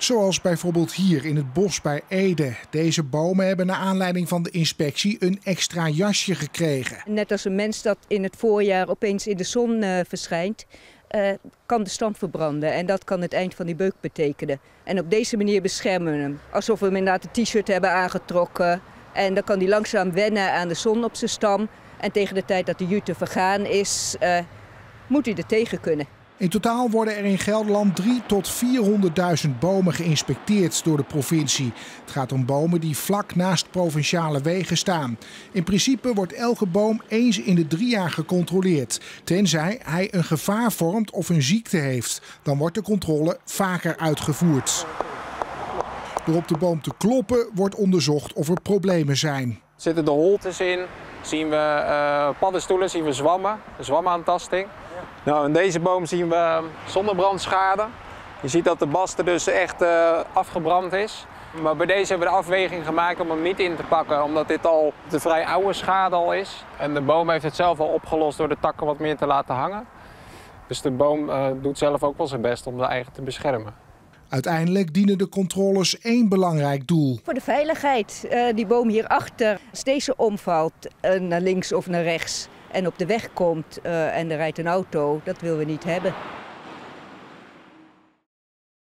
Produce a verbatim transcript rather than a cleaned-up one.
Zoals bijvoorbeeld hier in het bos bij Ede. Deze bomen hebben naar aanleiding van de inspectie een extra jasje gekregen. Net als een mens dat in het voorjaar opeens in de zon uh, verschijnt, uh, kan de stam verbranden. En dat kan het eind van die beuk betekenen. En op deze manier beschermen we hem. Alsof we hem inderdaad een t-shirt hebben aangetrokken. En dan kan hij langzaam wennen aan de zon op zijn stam. En tegen de tijd dat de jute vergaan is, uh, moet hij er tegen kunnen. In totaal worden er in Gelderland driehonderdduizend tot vierhonderdduizend bomen geïnspecteerd door de provincie. Het gaat om bomen die vlak naast provinciale wegen staan. In principe wordt elke boom eens in de drie jaar gecontroleerd. Tenzij hij een gevaar vormt of een ziekte heeft. Dan wordt de controle vaker uitgevoerd. Door op de boom te kloppen wordt onderzocht of er problemen zijn. Zitten de holtes in, zien we uh, paddenstoelen, zien we zwammen, zwamaantasting. Nou, in deze boom zien we zonnebrandschade. Je ziet dat de bast er dus echt uh, afgebrand is. Maar bij deze hebben we de afweging gemaakt om hem niet in te pakken, omdat dit al de vrij oude schade al is. En de boom heeft het zelf al opgelost door de takken wat meer te laten hangen. Dus de boom uh, doet zelf ook wel zijn best om de eigen te beschermen. Uiteindelijk dienen de controles één belangrijk doel. Voor de veiligheid. Uh, die boom hierachter, als deze omvalt uh, naar links of naar rechts en op de weg komt uh, en er rijdt een auto, dat willen we niet hebben.